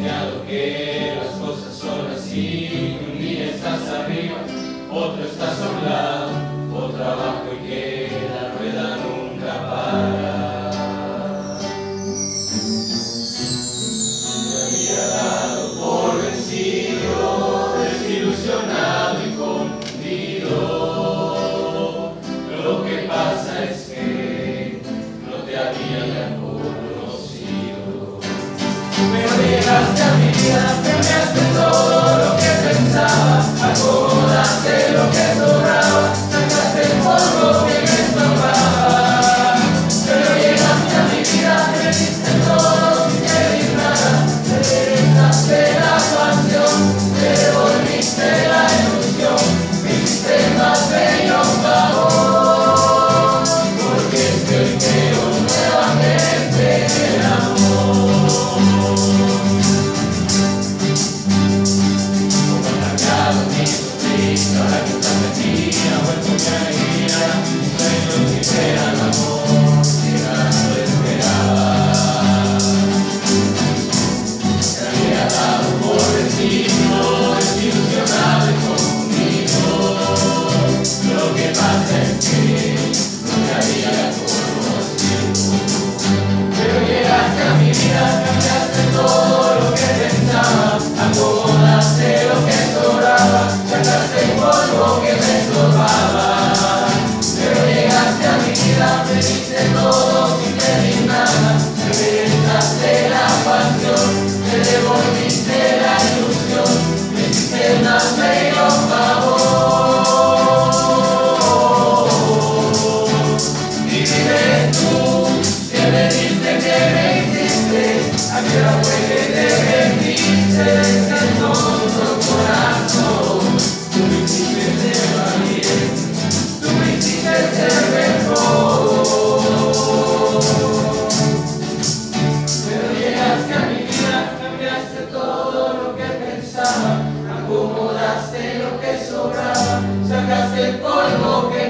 enseñado que las cosas son así. Un día estás arriba, otro estás a un lado, otro abajo y que la rueda nunca para. Me había dado por vencido, desilusionado y confundido. Lo que pasa es que no te había conocido. Pero llegaste a mi vida, cambiaste todo lo que pensaba, acomodaste lo que sobraba, sacaste el polvo que me estorbaba. Pero llegaste a mi vida, me diste todo sin pedir nada, me regresaste la pasión, me devolviste la ilusión, me hiciste más bello un favor, porque es que hoy creo nuevamente en el amor. Ahora que estás aquí, ha vuelto mi alegría, mis sueños que eran amor, llegando esperaba. Me había dado por vencido, desilusionado y confundido. Lo que pasa es que no te había conocido. Pero llegaste a mi vida, cambiaste todo lo que pensaba, acomodaste lo que sobraba, sacaste el polvo que me estorbaba. Pero llegaste a mi vida, me diste todo sin pedir nada, me regresaste la pasión, me devolviste la ilusión, me hiciste más bello un favor. Y dime tú, que me diste, que me hiciste, a qué hora fue que te rendiste, ese tonto corazón. Tú me hiciste ser valiente, tú me hiciste ser mejor. Pero llegaste a mi vida, cambiaste todo lo que pensaba, acomodaste lo que sobraba, sacaste el polvo que